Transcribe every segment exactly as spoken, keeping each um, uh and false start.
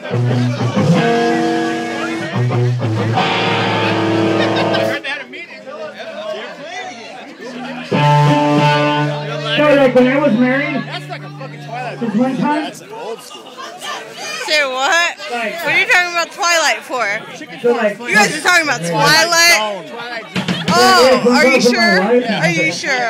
like when I was married, that's like a fucking Twilight. This one time, that's an old school. Say what? Like, what are you talking about Twilight for? So like, you guys are talking about Twilight? Twilight. Oh, are you sure? Are you sure?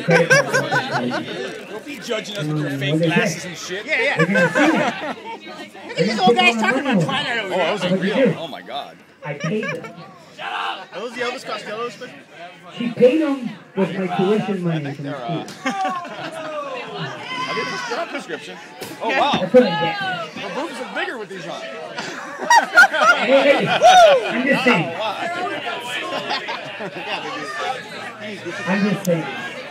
Don't be judging us with your fake glasses and shit. Yeah, yeah. Look at these old guys talking about Twilight over Oh, that was unreal. Oh my god. I paid them. Are those the Elvis Costello special? She paid them with my tuition money. I think they're, uh... Are they pres- they're not prescription? Oh, That's wow. what I get. The boobs are bigger with these on. Hey, I'm just saying. I'm just saying.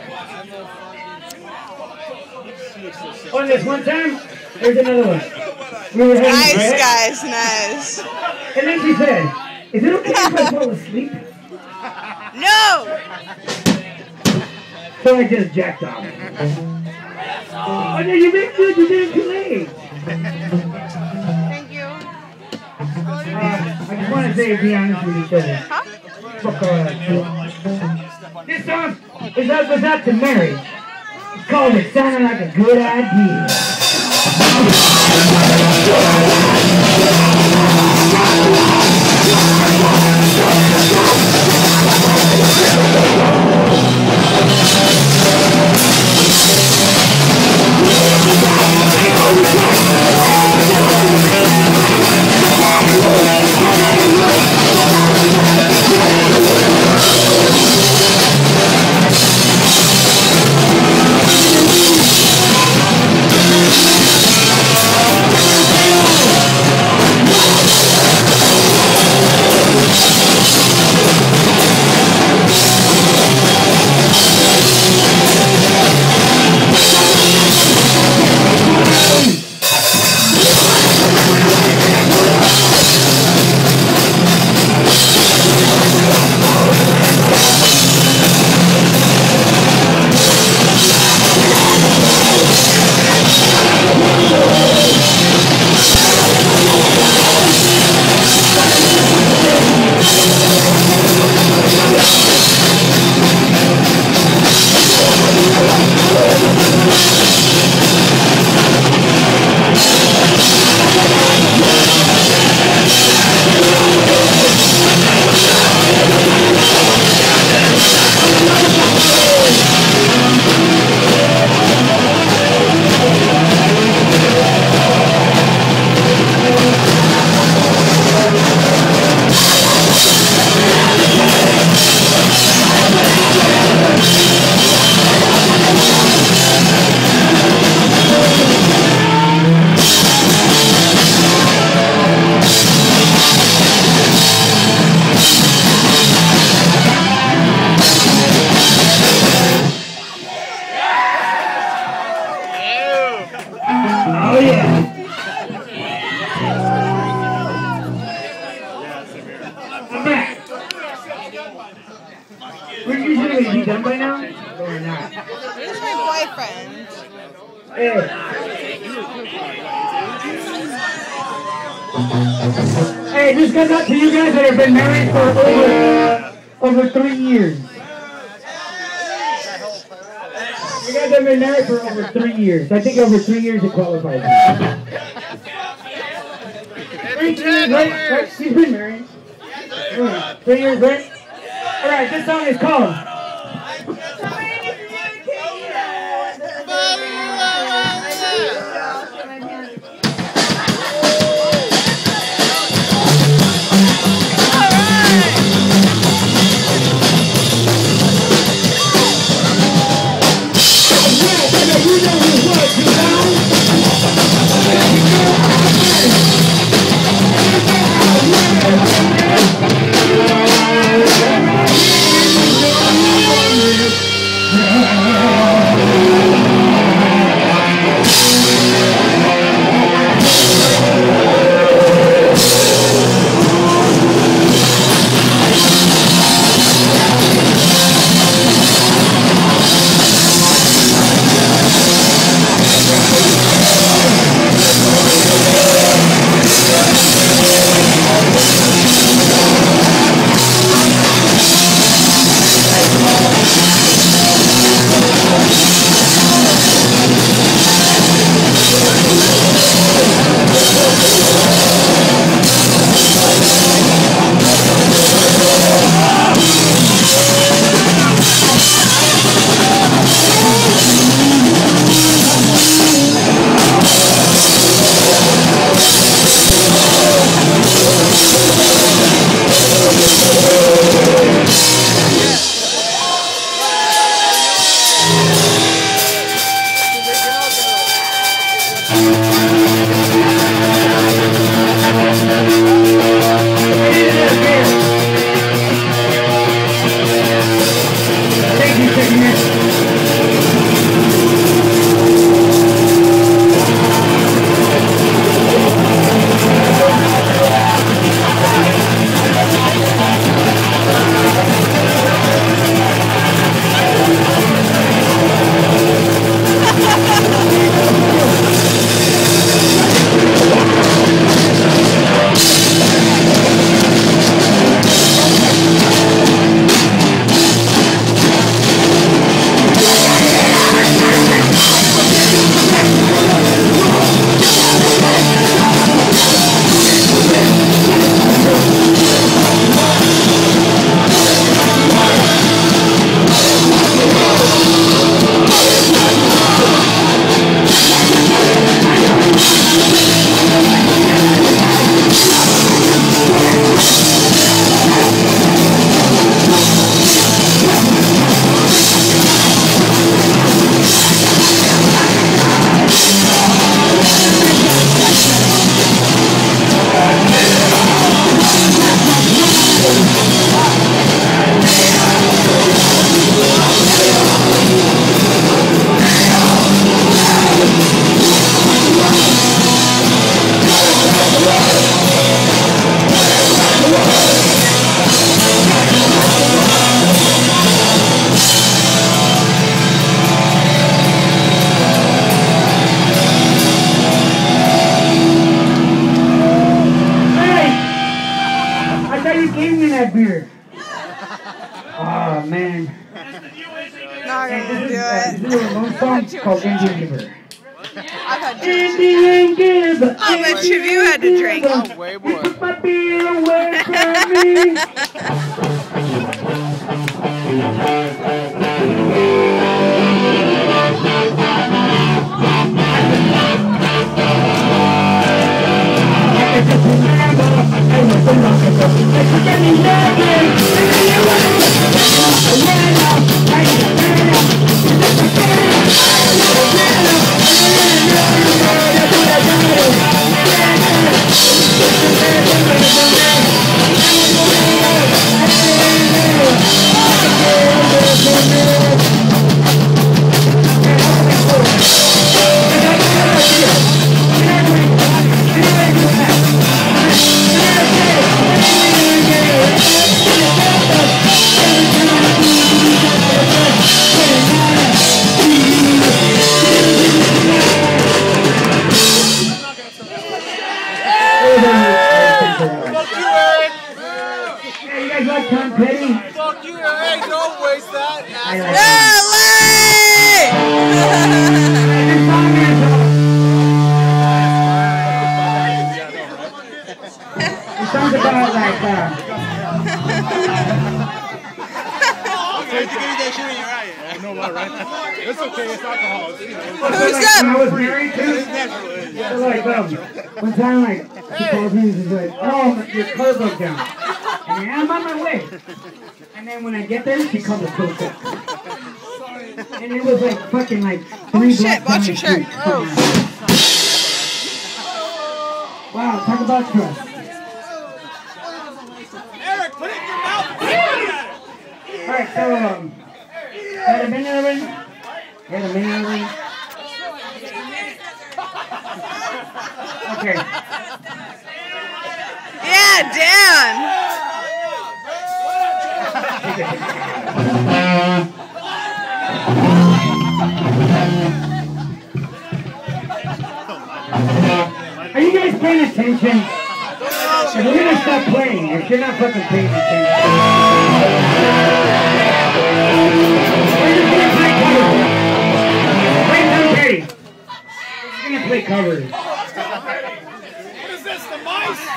Oh, this one time, there's another one. We were having Nice, bread, guys, nice. and then she said, "Is it okay if I fall asleep?" No! So I just jacked off. Oh no, you did good. You did it too late. Thank you. Uh, I just want to say, be honest with each other. Huh? Fuck all that shit. This song is up was up to marriage. It's called "It Sounded Like a Good Idea." Oh yeah. I'm back. We're usually be done by now? Or not? Here's my boyfriend. Hey. Hey, this goes out to you guys that have been married for over, over three years. You guys have been married for over three years. I think over three years it qualifies. Three years, right? right? She's been married. Uh, three years, right? Alright, this song is called like beer. Oh, man. Not Hey, gonna this do is, uh, it. this is a Ramon song called Indian Giver. I've had too much. Indian Giver. How much have you had to drink? Oh, way more. Take my beer away from me. Tom Petty. Fuck you, hey, don't waste that. I like it. This song's about like uh I know about right? It's okay, it's alcohol. It's, you know, Who's like, up? when I was married to, so like um, one time like he calls me and he's like, oh, your car broke down. And I'm on my way. And then when I get there, she comes so quick. And it was like fucking like three Oh shit, blocks down watch the your shirt. street. Wow, talk about trust. Eric, put it in your mouth. Alright, so um, had a minute already? Had a minute already? Okay. Yeah, Dan. Are you guys paying attention? If we're gonna stop playing, if you're not fucking paying attention. We're just gonna play covers. Play Tom Petty. We're gonna play covers. What is this, the mice?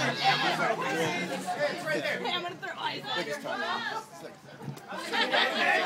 I'm gonna throw ice.